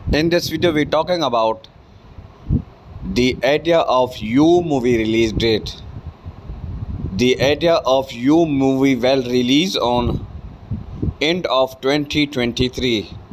In this video, we're talking about the idea of You movie release date. The idea of You movie will release on end of 2023.